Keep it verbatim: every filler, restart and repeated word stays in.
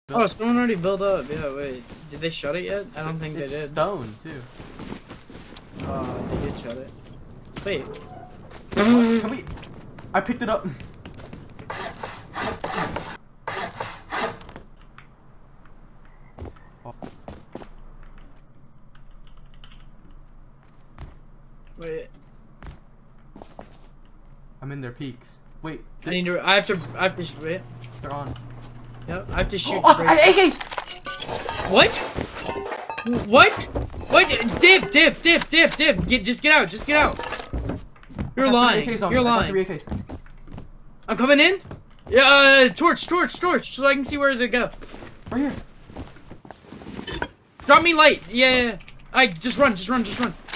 Oh, someone already built up. Yeah, wait. Did they shut it yet? I don't think it's they did. Stone too. Oh, they did shut it. Wait. Can we? I picked it up. Wait. I'm in their peaks. Wait. I need to. I have to. I have to. Wait. They're on. Yep. I have to shoot. Oh, oh, I have A Ks. What? What? What? Dip! Dip! Dip! Dip! Dip! Get! Just get out! Just get out! You're lying. You're lying. Three A Ks. I'm coming in. Yeah. Uh, torch! Torch! Torch! So I can see where to go. Right here. Drop me light. Yeah. yeah, yeah. I just run. Just run. Just run.